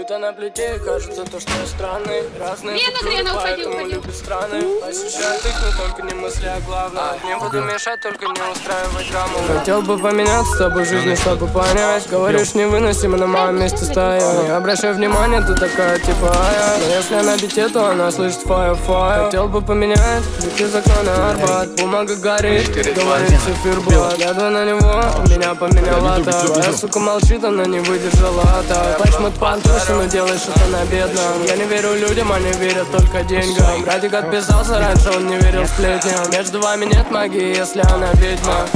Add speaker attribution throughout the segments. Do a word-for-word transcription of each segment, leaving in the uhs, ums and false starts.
Speaker 1: Где-то на плите кажется то, что я странный. Разные культуры, поэтому любят страны. Ощущают их, но только не мысли, а главное. Не буду мешать, только не устраивать драму. Хотел бы поменяться с тобой жизнью, чтобы понять. Говоришь, невыносимо на моем месте стою. Не обращай внимания, ты такая типа я. Но если она бите, то она слышит фаер-фаер. Хотел бы поменять, ведь из окна на Арбат. Бумага горит, говорит циферблат. Глядывая на него, меня поменяла так. Твоя сука молчит, она не выдержала так. Плачь мой пантуши, но делаешь это на бедном. Я не верю людям, они верят только деньгам. Братик отписался раньше, он не верил сплетням. Между вами нет магии, если она ведьма.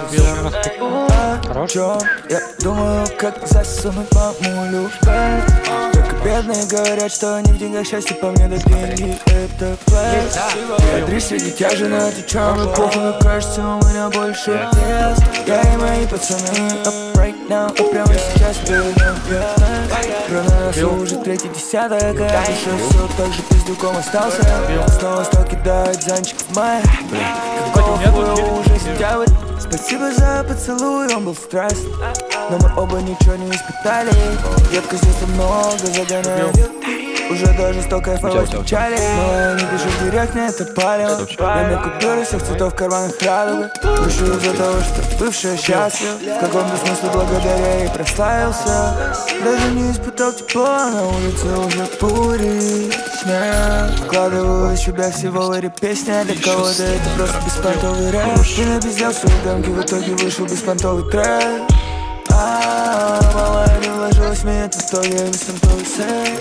Speaker 2: Хорош. Я думаю, как засунуть мамулю в пять. Только бедные говорят, что они в деньгах счастья, по мне до деньги это плащ. Я три среди тяжи на ты чем и похуй, но кажется у меня больше вес. Я и мои пацаны up right now, а прямо сейчас перед нами. Про нас уже третий десяток, а я еще все так же пиздюком остался. Снова стал кидать зончик в мае. Какого хуя уже сентябрь. Спасибо за поцелуй, он был страст. Но мы оба ничего не испытали. Детка здесь много загоняет. Уже даже сто кайфовать печали. Но я не пишу в директ, мне это палево. Я мне купюры всех цветов в карманах радуга. Грущу из-за того, что бывшая счастлив. В каком-то смысле благодаря ей прославился. Даже не испытал тепло, на улице уже буря. Вкладываю из себя всего в эти песни. А для кого-то это просто беспонтовый рэп. Ты напиздел свои дамки, в итоге вышел беспонтовый трек. А, малая не вложилась в меня, это в итоге беспонтовый сет.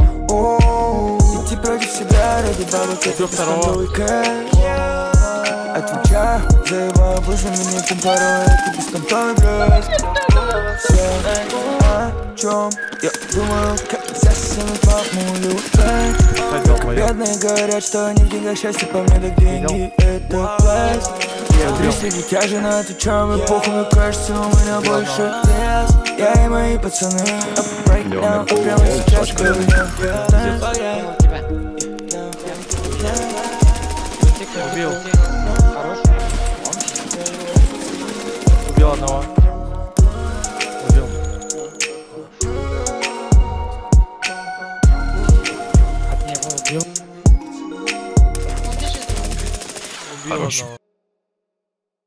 Speaker 2: Идти против себя ради бабок, это беспонтовый кэш. Отвечаю, заебаю мыслями, не порой, это беспонтовый блеск. Все о чем я думаю, как засунуть мамулю в пять. Только бедные говорят, что они в деньгах счастья, по мне так деньги это плащ. Я три среди тяжи на ты чем и похуй, но кажется у меня больше вес. Я и мои пацаны up right now, а прямо сейчас перед нами.
Speaker 3: Убил. Хорош. Убил одного.